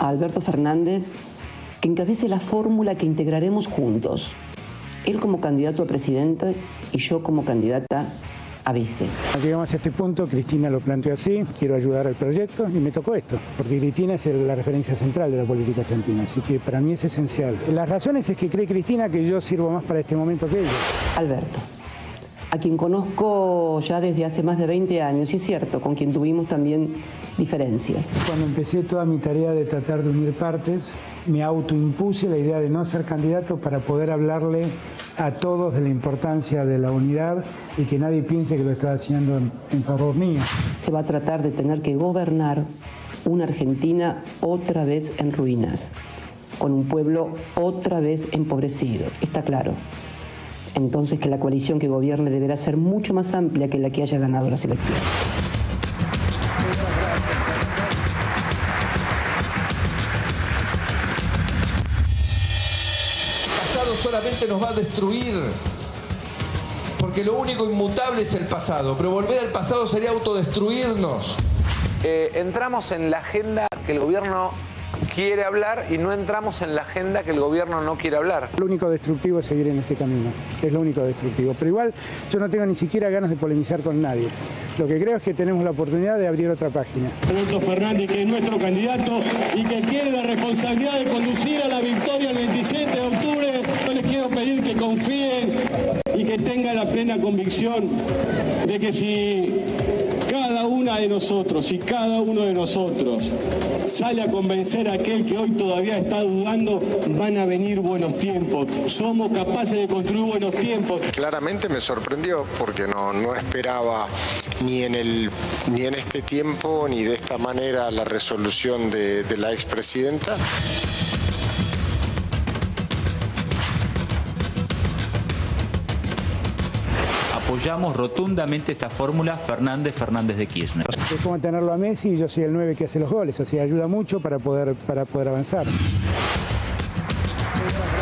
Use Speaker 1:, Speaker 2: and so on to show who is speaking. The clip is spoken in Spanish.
Speaker 1: a Alberto Fernández que encabece la fórmula que integraremos juntos. Él como candidato a presidente y yo como candidata a vice.
Speaker 2: Llegamos a este punto, Cristina lo planteó así, quiero ayudar al proyecto y me tocó esto, porque Cristina es la referencia central de la política argentina, así que para mí es esencial. Las razones es que cree Cristina que yo sirvo más para este momento que ella.
Speaker 1: Alberto, a quien conozco ya desde hace más de 20 años, y es cierto, con quien tuvimos también diferencias.
Speaker 2: Cuando empecé toda mi tarea de tratar de unir partes, me autoimpuse la idea de no ser candidato para poder hablarle a todos de la importancia de la unidad y que nadie piense que lo estaba haciendo en favor mío.
Speaker 1: Se va a tratar de tener que gobernar una Argentina otra vez en ruinas, con un pueblo otra vez empobrecido, está claro. Entonces que la coalición que gobierne deberá ser mucho más amplia que la que haya ganado las elecciones.
Speaker 3: Solamente nos va a destruir, porque lo único inmutable es el pasado, pero volver al pasado sería autodestruirnos.
Speaker 4: Entramos en la agenda que el gobierno quiere hablar y no entramos en la agenda que el gobierno no quiere hablar.
Speaker 2: Lo único destructivo es seguir en este camino, es lo único destructivo. Pero igual yo no tengo ni siquiera ganas de polemizar con nadie. Lo que creo es que tenemos la oportunidad de abrir otra página.
Speaker 5: Alberto Fernández, que es nuestro candidato y que tiene la responsabilidad de conducir a la victoria el 27 de octubre, yo les quiero pedir que confíen y que tengan la plena convicción de que si cada una de nosotros y cada uno de nosotros sale a convencer a aquel que hoy todavía está dudando, van a venir buenos tiempos. Somos capaces de construir buenos tiempos.
Speaker 6: Claramente me sorprendió porque no esperaba ni en este tiempo ni de esta manera la resolución de la expresidenta.
Speaker 7: Apoyamos rotundamente esta fórmula Fernández de Kirchner.
Speaker 2: Es como tenerlo a Messi y yo soy el 9 que hace los goles, o sea, ayuda mucho para poder avanzar.